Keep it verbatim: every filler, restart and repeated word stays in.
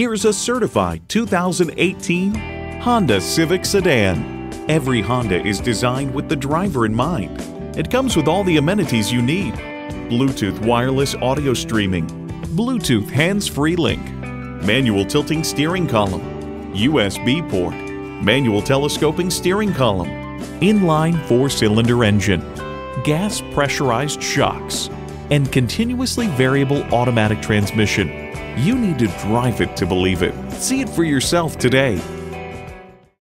Here's a certified two thousand eighteen Honda Civic sedan. Every Honda is designed with the driver in mind. It comes with all the amenities you need: Bluetooth wireless audio streaming, Bluetooth hands-free link, manual tilting steering column, U S B port, manual telescoping steering column, inline four-cylinder engine, gas pressurized shocks, and continuously variable automatic transmission. You need to drive it to believe it. See it for yourself today.